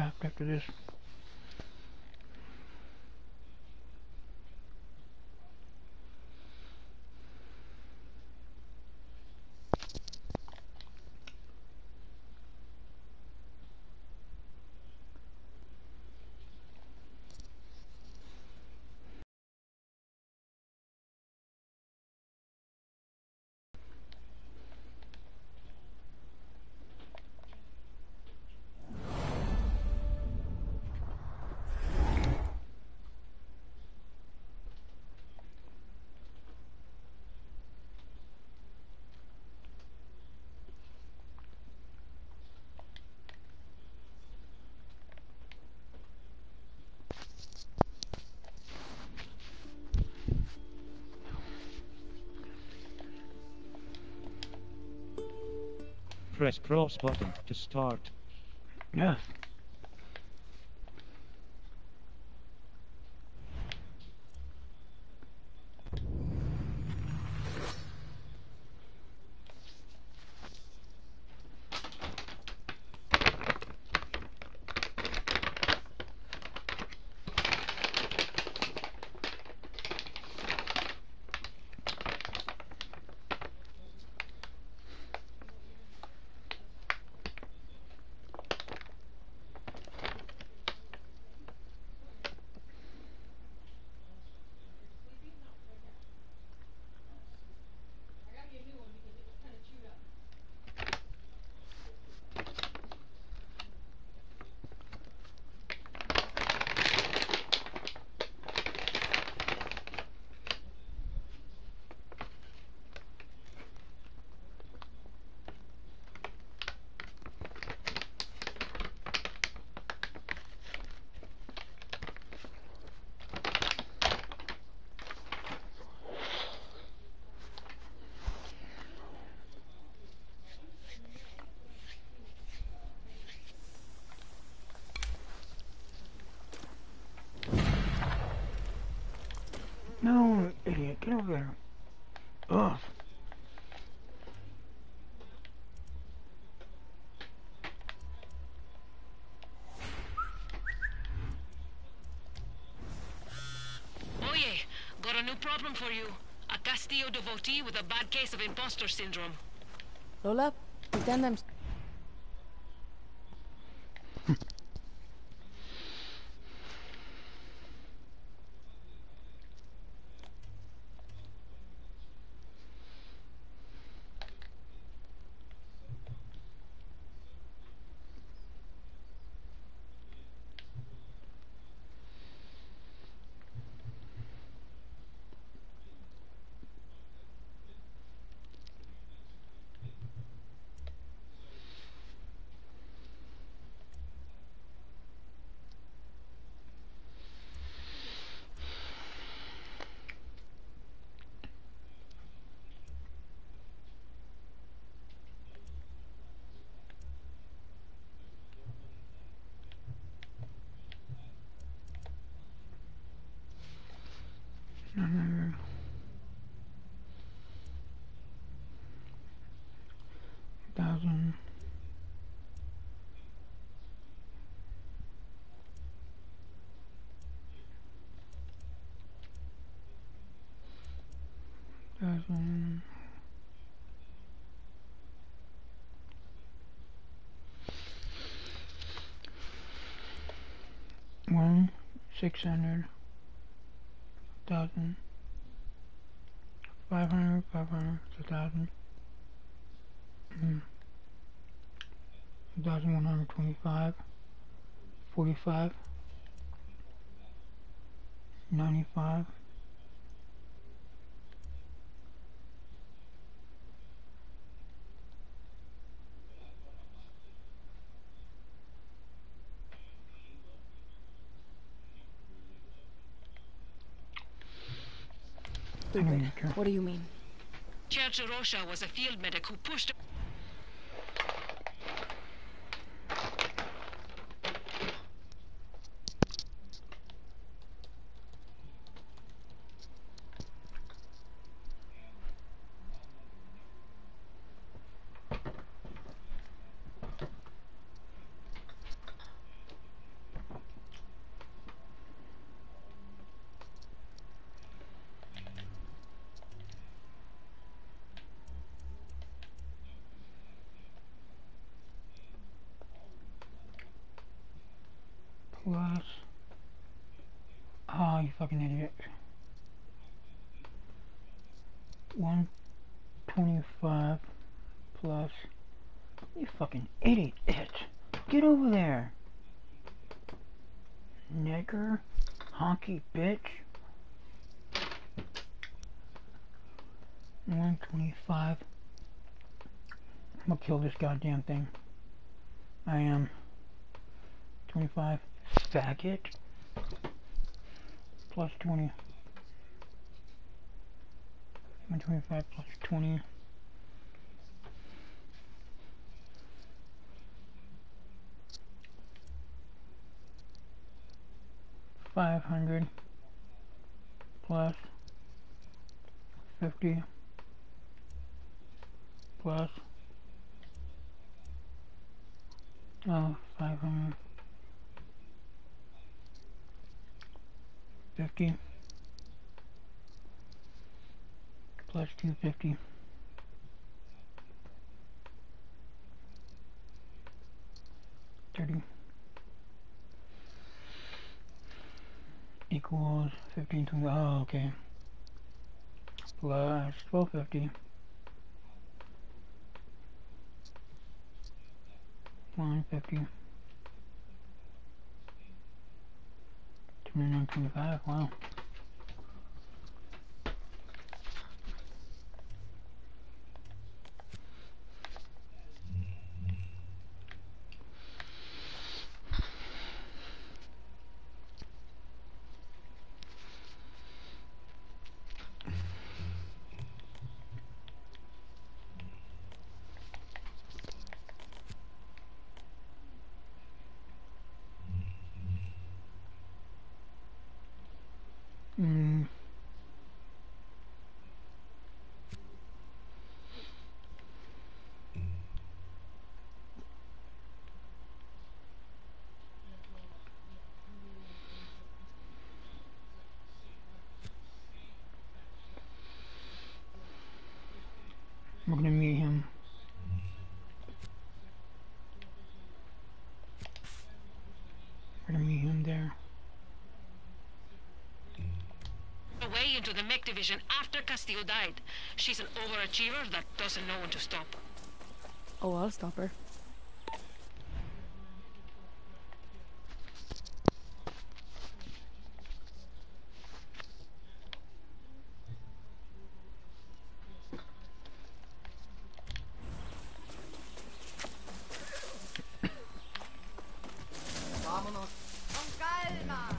trapped after this. Press cross button to start. Yes. No, idiot, get over there. Ugh. Oye, got a new problem for you. A Castillo devotee with a bad case of imposter syndrome. Lola, pretend I'm... Thousand. Thousand. 600. 1,000. 500. 500. 1,000. 1,125. 45. 95. Stupid. What do you mean? Church Rocha was a field medic who pushed... plus... Oh, you fucking idiot. 125 plus... You fucking idiot. Get over there. Nigger. Honky bitch. 125. I'm gonna kill this goddamn thing. I am. 25. Faggot. Plus 20. 125 plus 20. 500 plus 50 plus 500 50 plus 250 30 equals 15 20. Oh, okay. Plus 1250 150 2925. Wow. We're gonna meet him. We're gonna meet him there. Away into the mech division after Castillo died. She's an overachiever that doesn't know when to stop. Oh, I'll stop her. Vámonos. Con calma.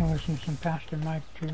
gonna listen to some Pastor Mike too.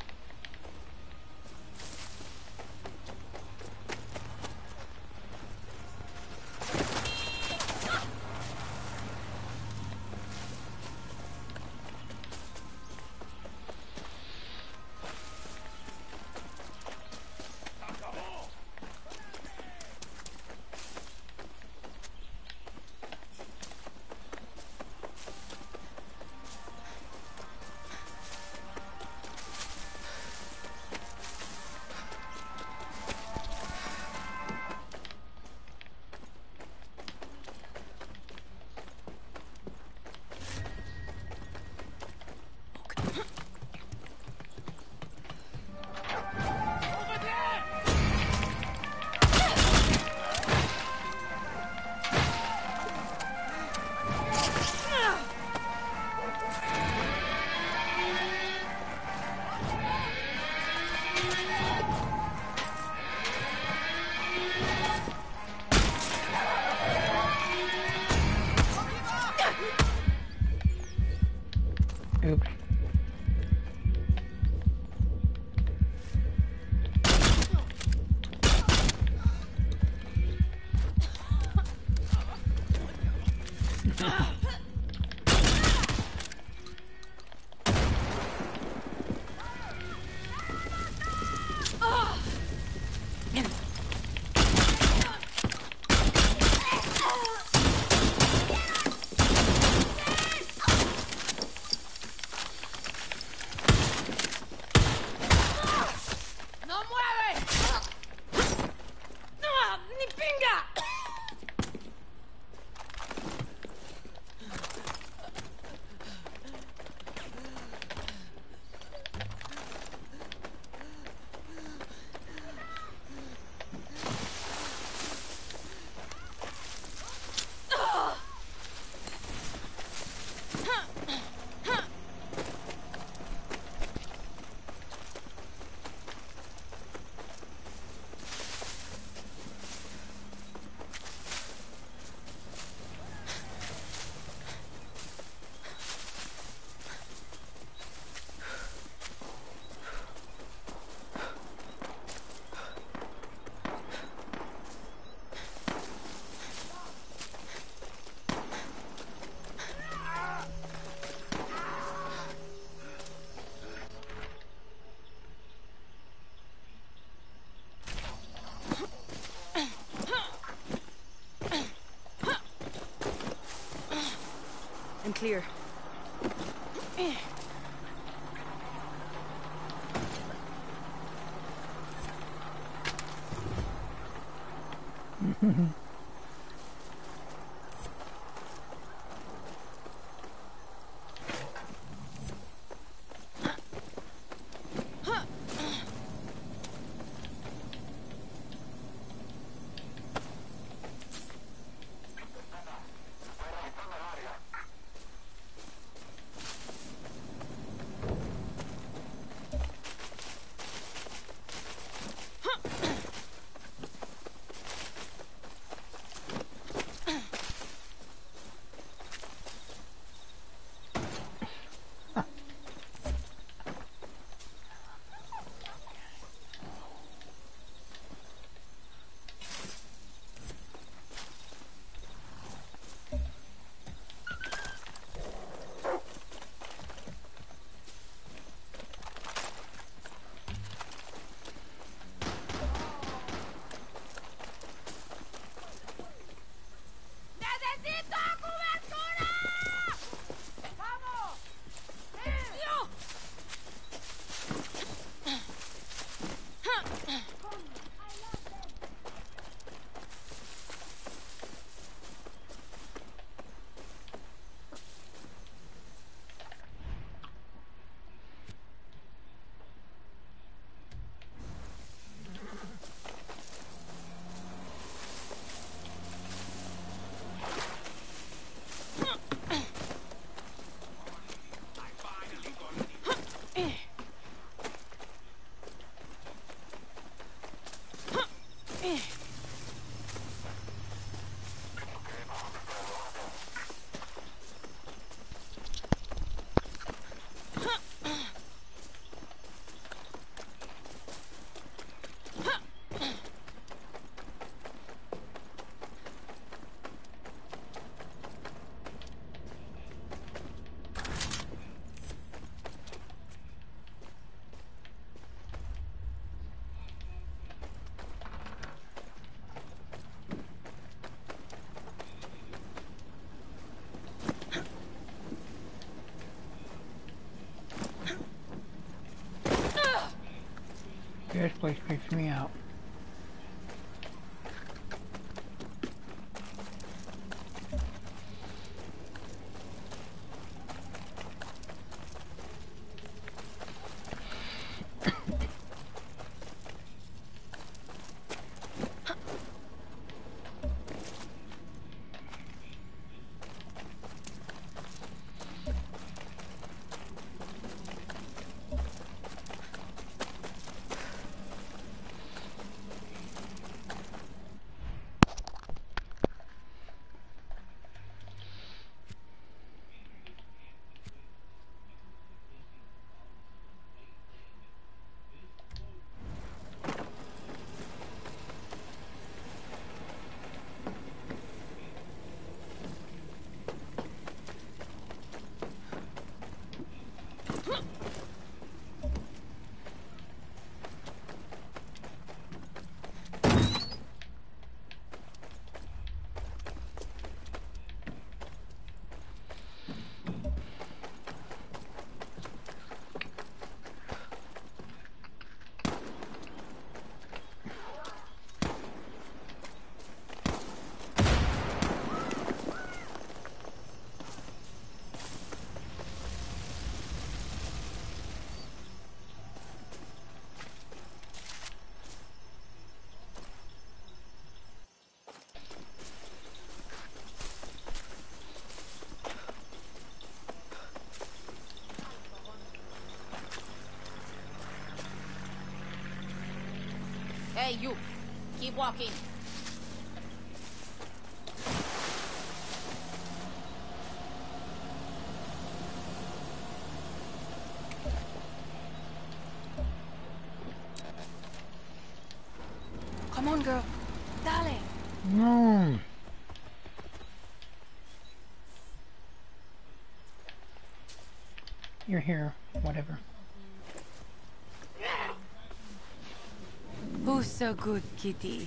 Oops. ¡No mueve! ¡No! ¡Ni pinga! I'm clear. place creeps me out. Hey, you. Keep walking. Come on, girl. Dale. No. You're here. Whatever. Who's so good, kitty?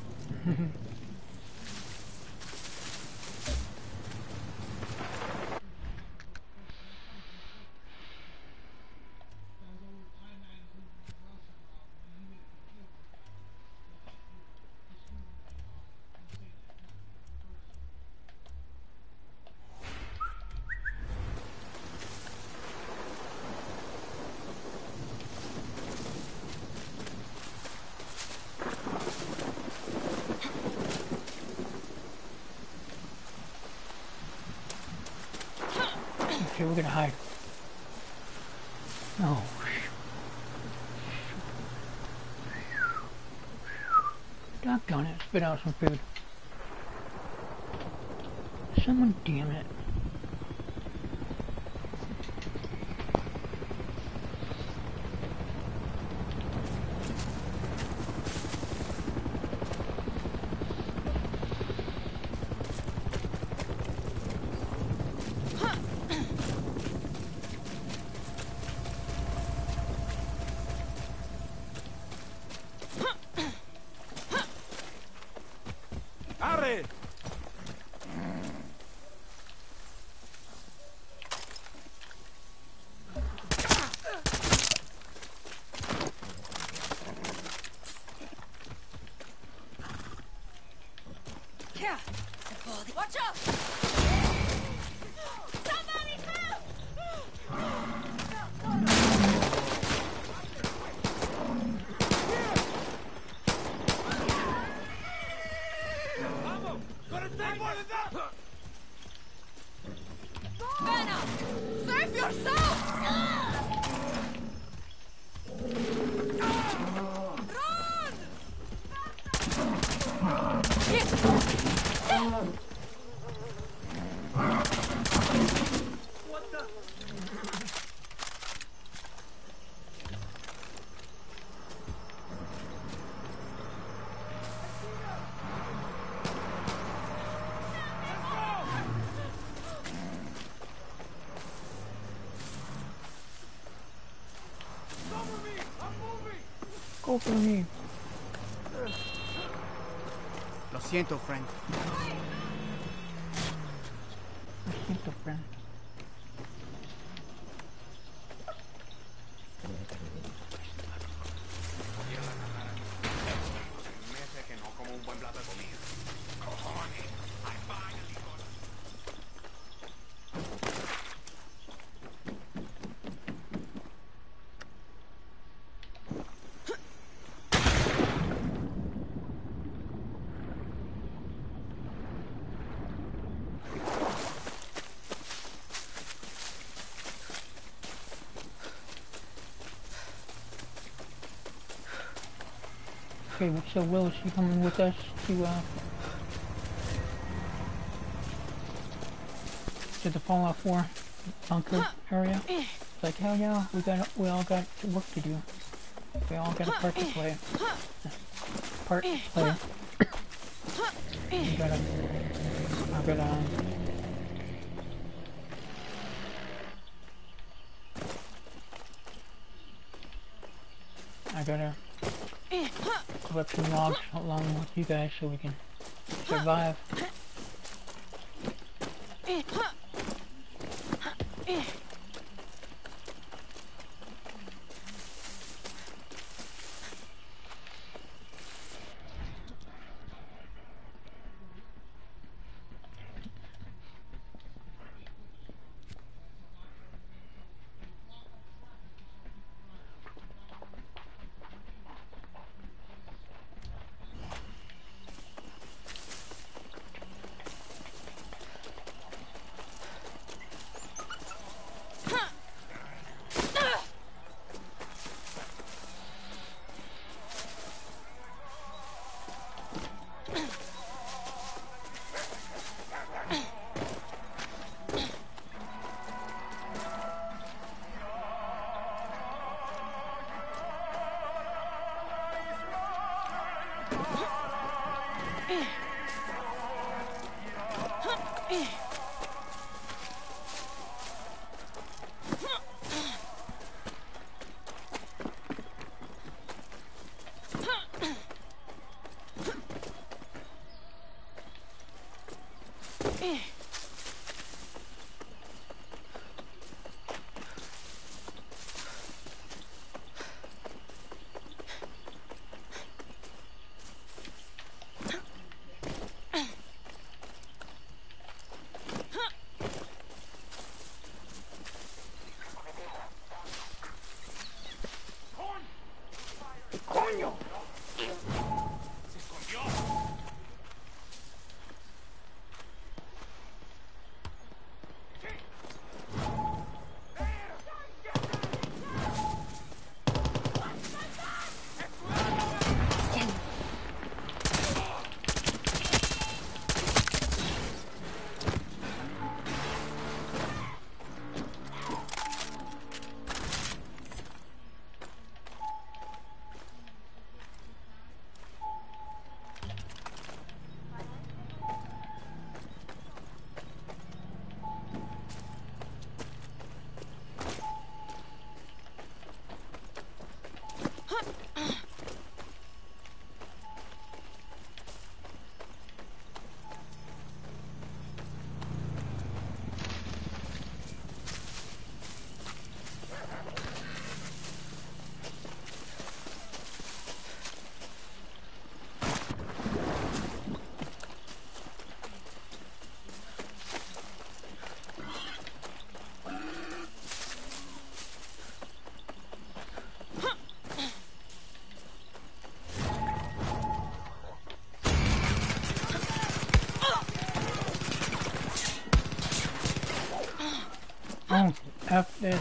Okay, we're gonna hide. Oh. Doggone it, spit out some food. Someone damn it. Arre! Yeah. Watch out! Somebody help! Vamos! Gonna take more than that! Vanna! Save yourself! Go for me. Lo siento, friend. Lo siento, friend. Okay, so Willis, you coming with us to the Fallout 4 bunker area? It's like, hell yeah, we all got work to do. We all got a part to play. We gotta, I gotta collect some logs along with you guys so we can survive. Oh, F this.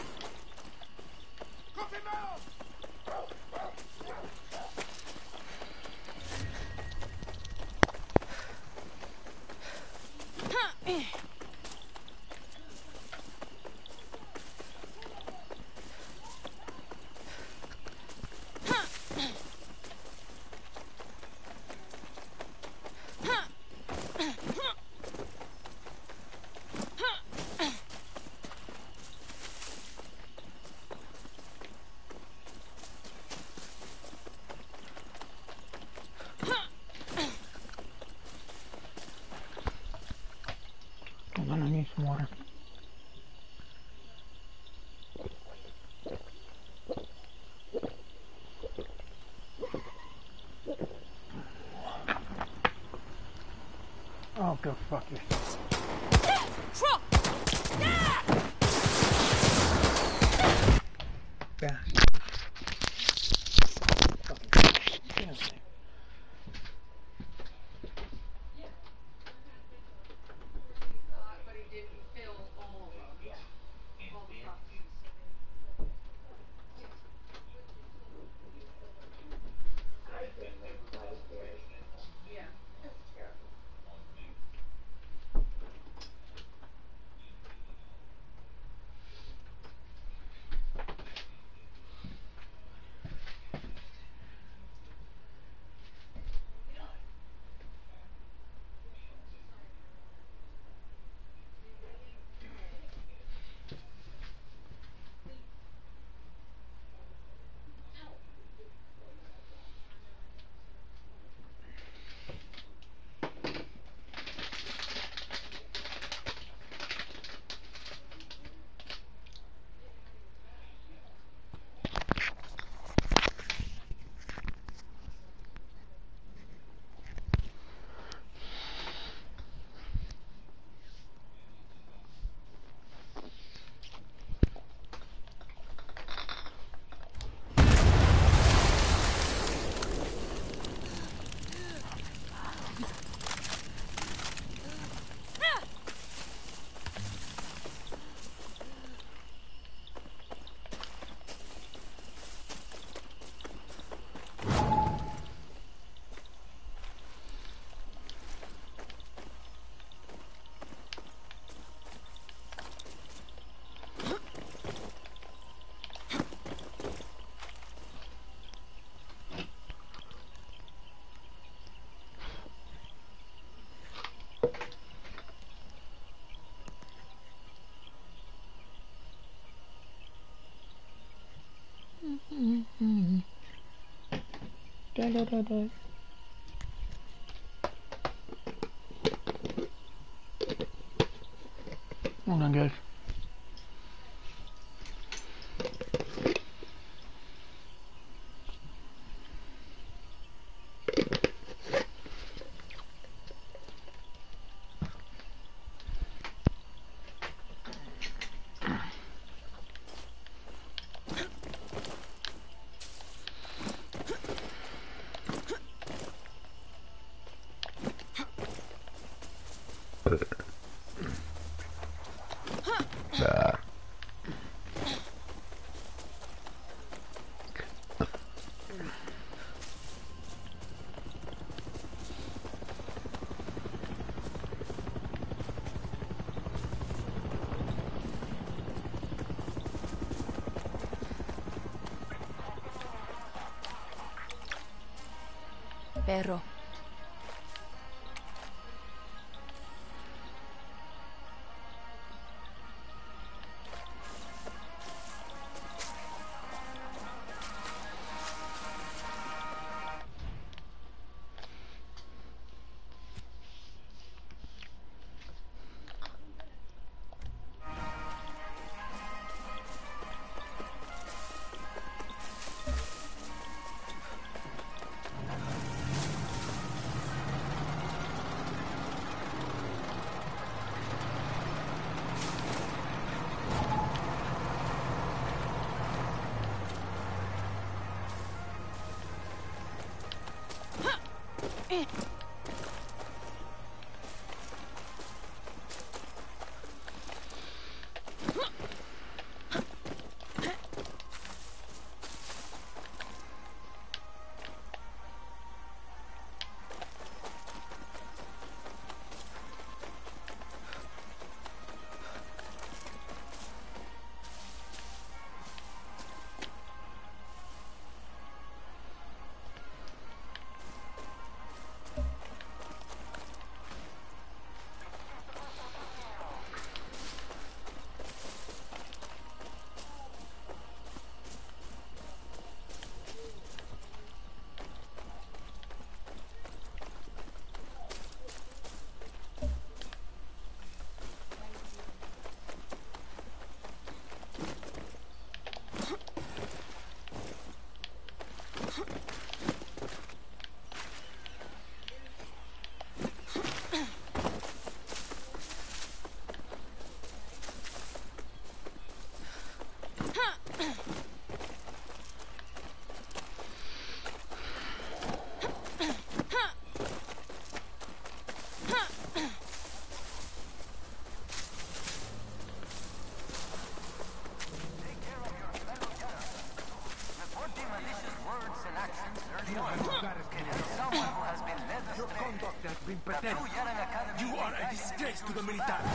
Hold on, I need some water. Oh, go fuck yourself. Yeah. Die. Well done, guys. Perro. You are a disgrace to the military.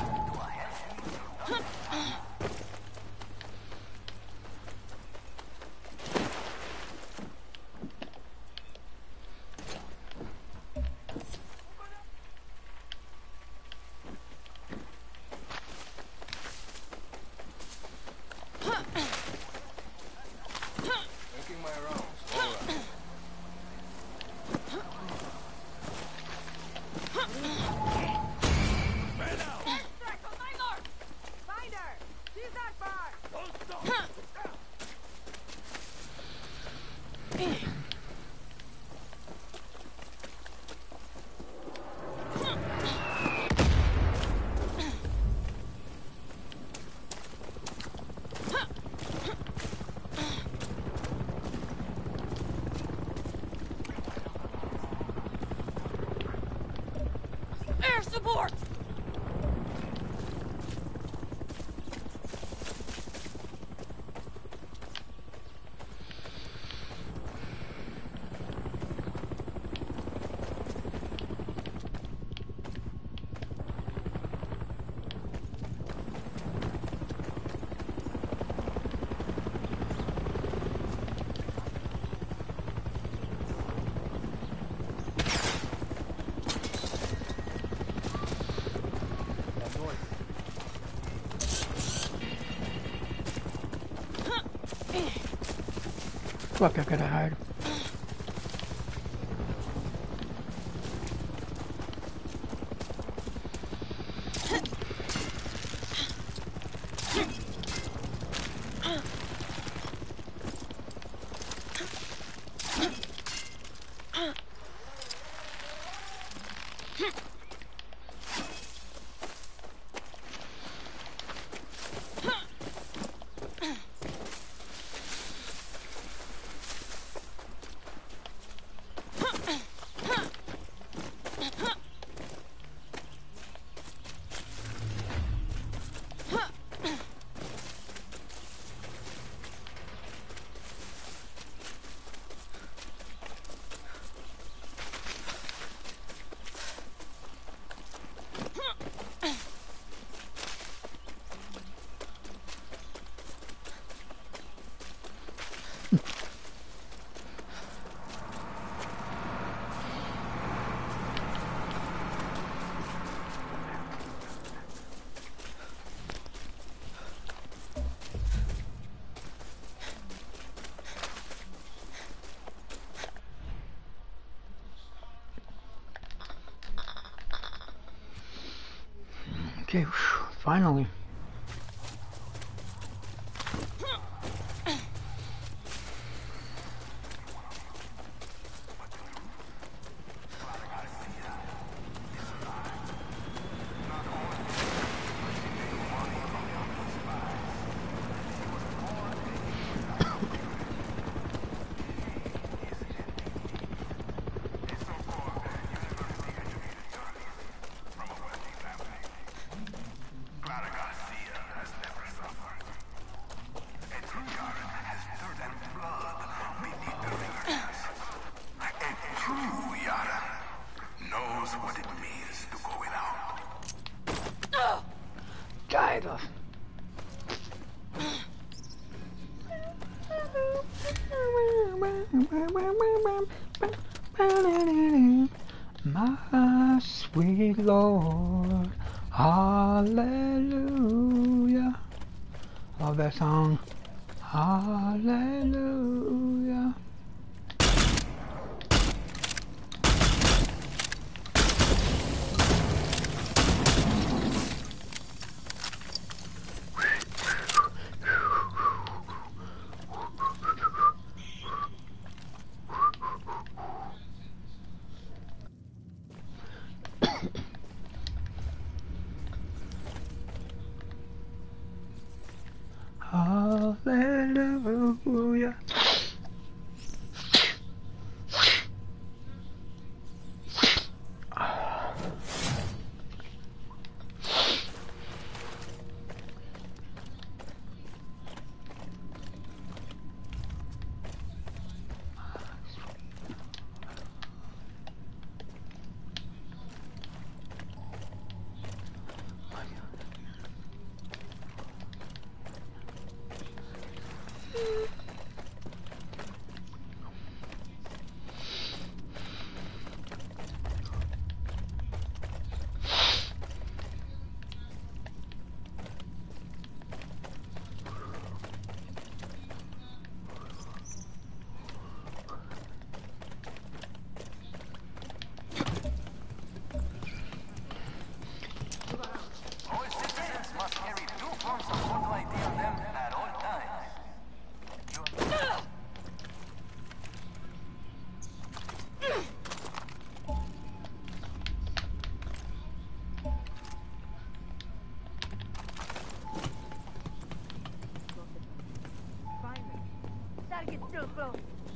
Making my rounds. All right. Air support! Fuck, I gotta hide. Okay, whew, finally. Jesus. My sweet Lord, hallelujah. Love that song. Hallelujah. Hallelujah. Target still close.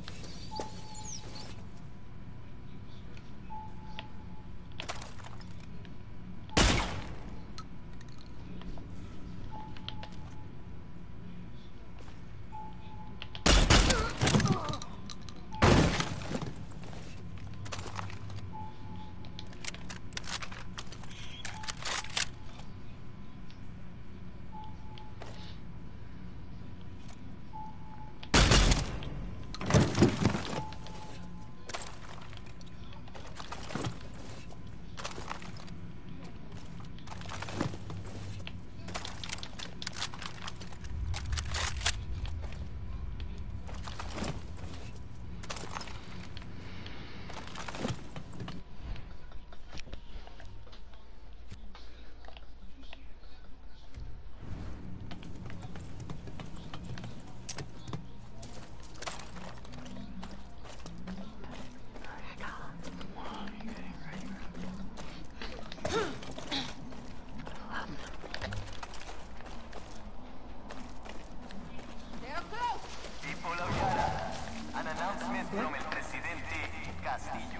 From el presidente Castillo.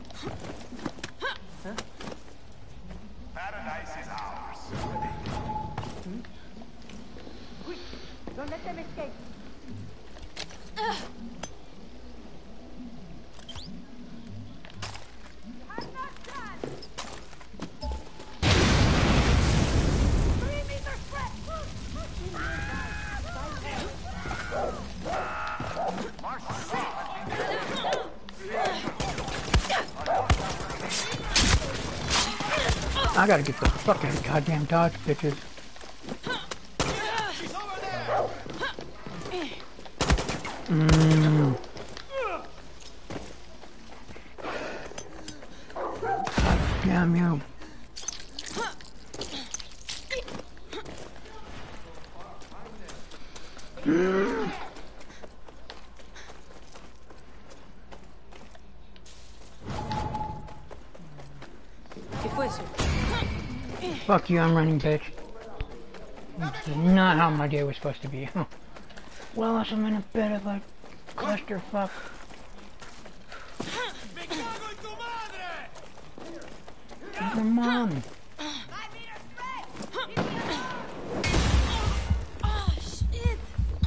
Paradise is ours. Quick, don't let them escape. I'm not done. 3 meters left. I gotta get the fuck out of goddamn Dodge, bitches. God damn you. ¿Qué fue eso? Fuck you, I'm running, bitch. This is not how my day was supposed to be. Willis, I'm in a bit of a clusterfuck. Your mom. Oh, shit!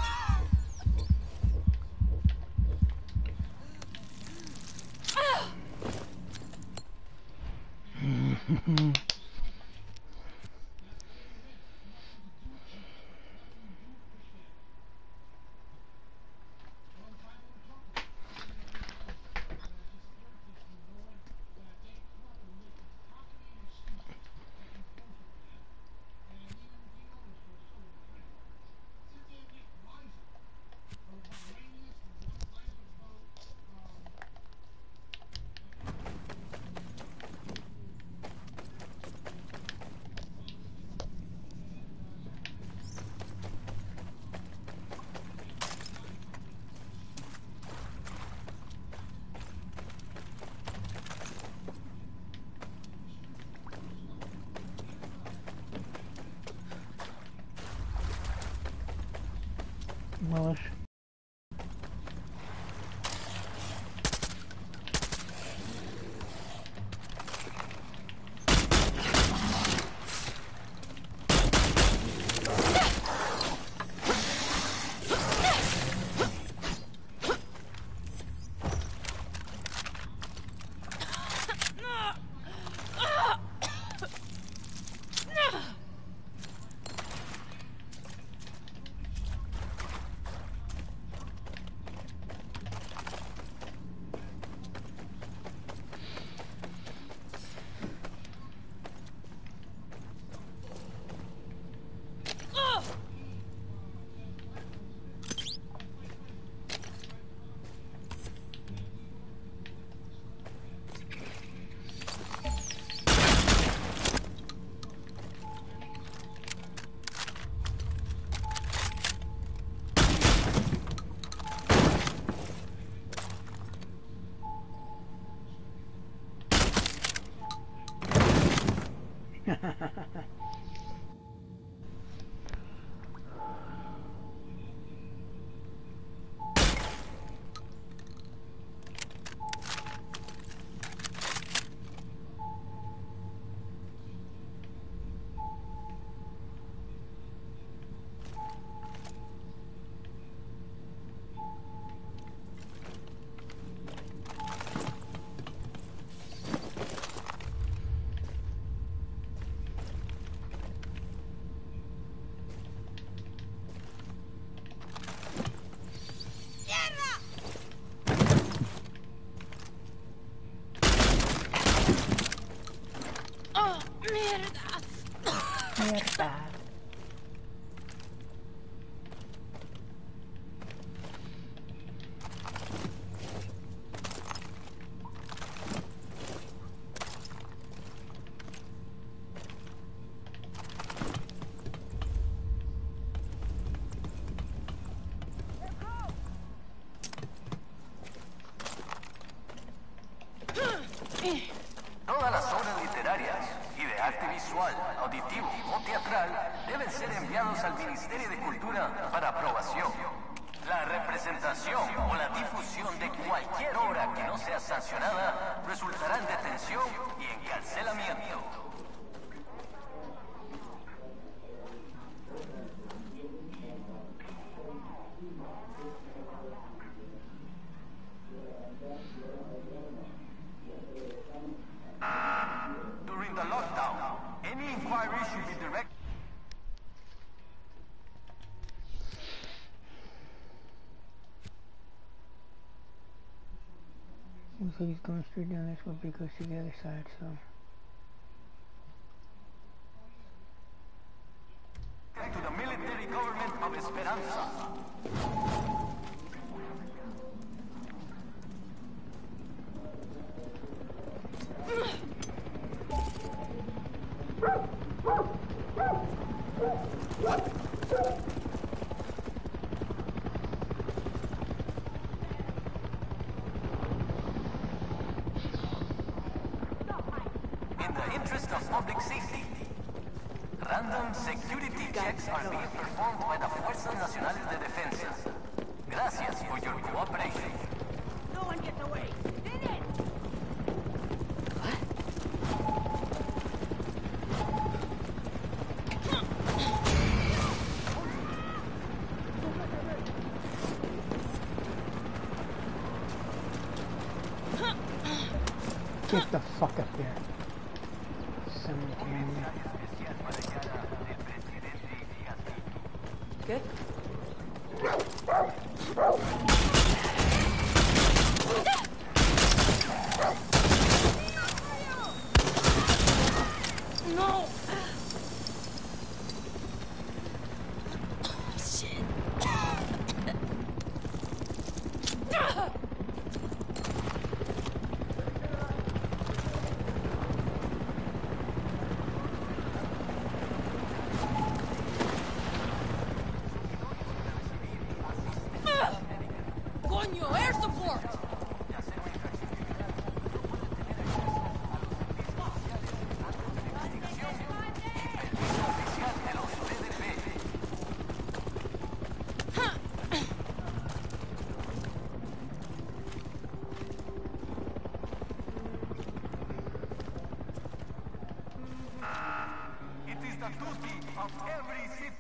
Willis. Mierda. Todas las obras literarias y de arte visual, auditivo o teatral deben ser enviados al Ministerio de Cultura para aprobación. La representación o la difusión de cualquier obra que no sea sancionada resultará en detención y encarcelamiento. During the lockdown, any inquiry should be directed. Looks like he's going straight down this way, but he goes to the other side, so. To the military government of Esperanza. interest of public safety. Random security checks are being performed by the Fuerzas Nacionales de Defensa. Gracias for your cooperation. No one gets away. Did it! Get the fuck up there. Simultaneously. Good. No. Shit. Coño, air support. It is the duty of every citizen.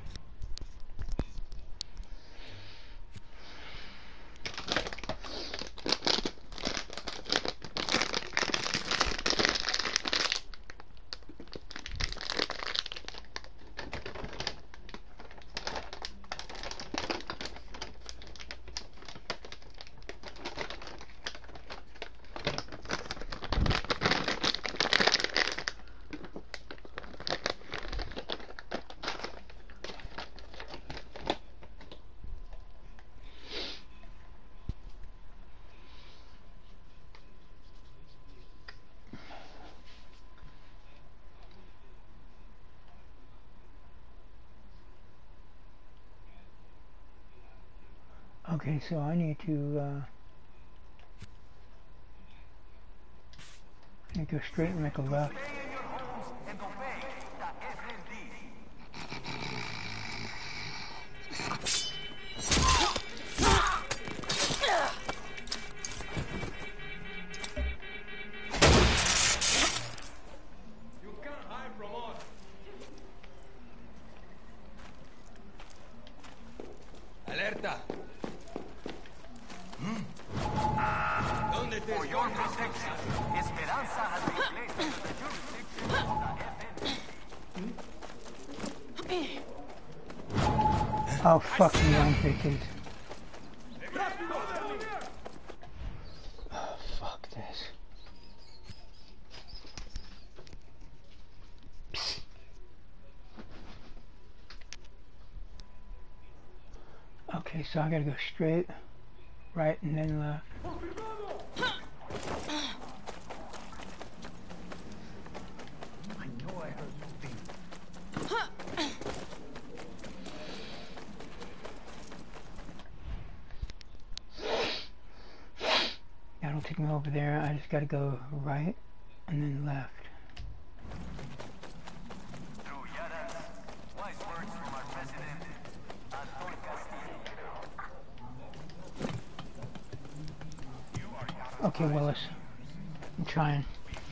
Okay, so I need to go straight and make a left. Stay in your homes and obey the FND. You can't hide from us. ¡Alerta! ¿Dónde te For your protection, Esperanza has been placed under the jurisdiction of the FND. Oh fuck you, I'm bitches. Oh, fuck this. Psst. Okay, so I gotta go straight, right, and then left. That'll take me over there. I just gotta go right and then left. Through Yara's wise words from our president, Anton Castillo. Okay, Willis. I'm trying.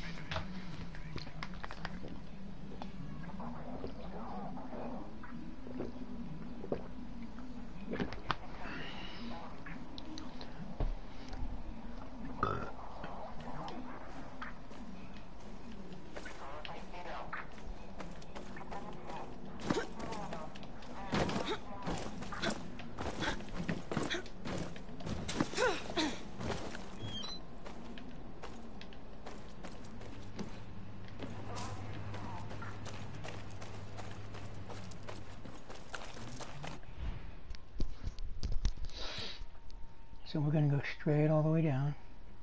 So we're going to go straight all the way down.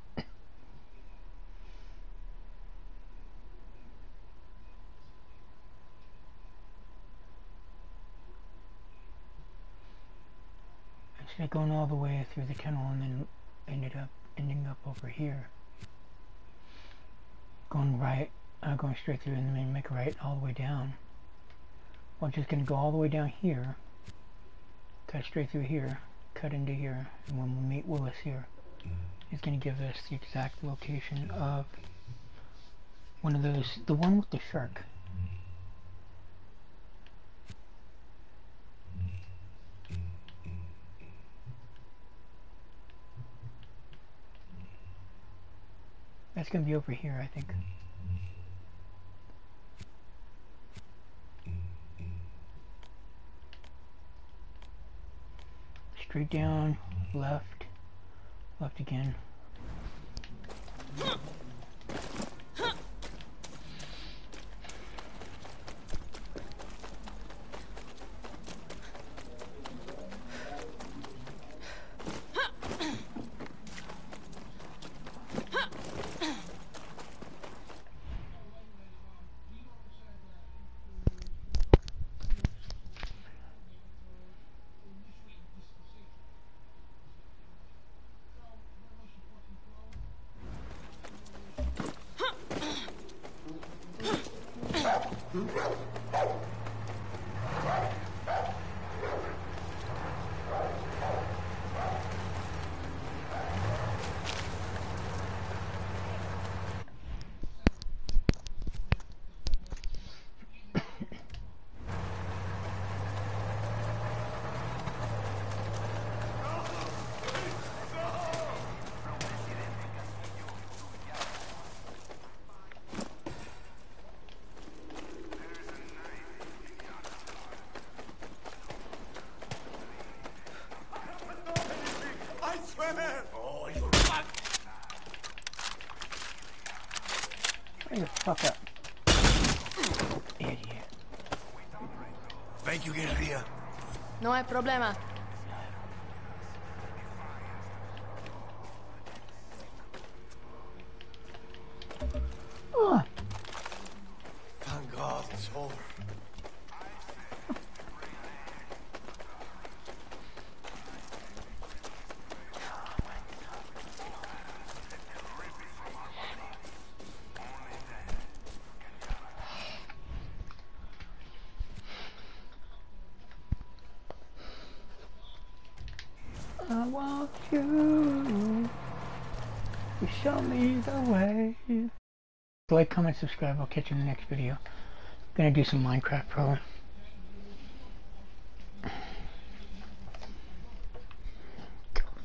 Instead of going all the way through the tunnel and then ending up over here. Going right going straight through and then make a right all the way down. Well, I'm just going to go all the way down here, cut straight through here, cut into here, and when we meet Willis here, he's going to give us the exact location of one of those, the one with the shark. That's going to be over here, I think. Straight down, left, left again. Hurry the fuck up. Idiot. Thank you, Guerrilla. No hay problema. Oh. Thank God it's over. I want you to show me the way. Like, comment, subscribe. I'll catch you in the next video. Gonna do some Minecraft Pro.